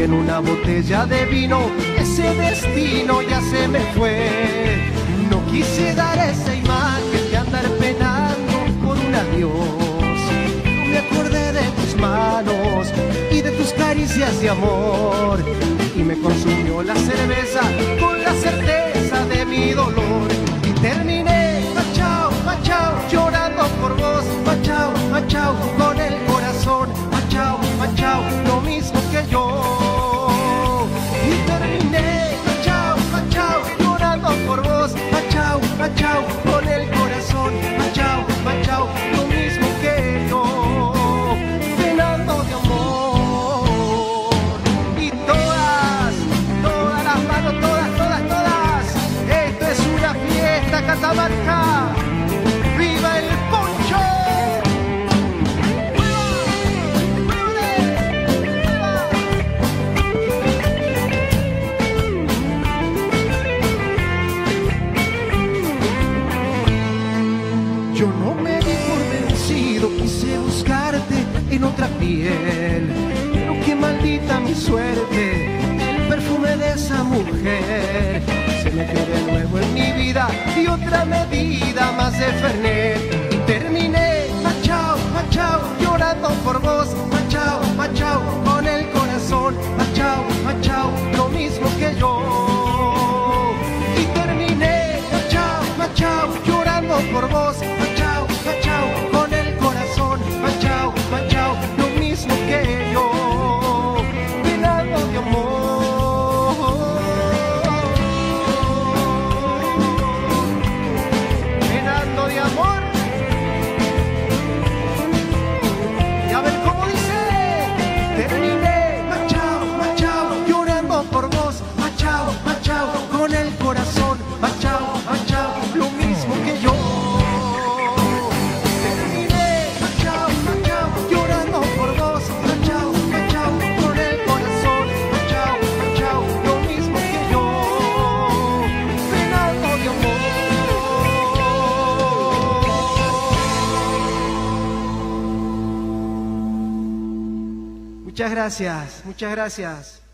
en una botella de vino, ese destino ya se me fue. No quise dar esa imagen de andar penando por un adiós. No me acordé de tus manos y de tus caricias de amor, y me consumió la cerveza con la certeza de mi dolor. Y terminé machao, machao, llorando por vos, machao, machao, con el corazón, machao, machao, lo mismo que yo. Y terminé machao, machao, llorando por vos, machao, machao, con el corazón, machao, machao, lo mismo que yo, penando de amor. Y todas las manos, todas, esto es una fiesta, Catamarca, ¡viva el poncho! Yo no me di por vencido, quise buscarte en otra piel, pero qué maldita mi suerte, el perfume de esa mujer se metió de nuevo en mi vida y otra medida más de Fernet. Y terminé machao, machao, llorando por vos, machao, machao, con el corazón, machao, machao, lo mismo que yo. Y terminé machao, machao, llorando por vos, machao, machao, con el corazón, machao, machao, lo mismo que yo, penando de amor, penando de amor. Y a ver cómo dice, terminé machao, machao, llorando por vos, machao, machao, con el corazón, machao, machao, lo mismo que yo. Terminé machao, machao, llorando por vos, machao, machao, con el corazón, machao, machao, lo mismo que yo, penando de amor. Muchas gracias, muchas gracias.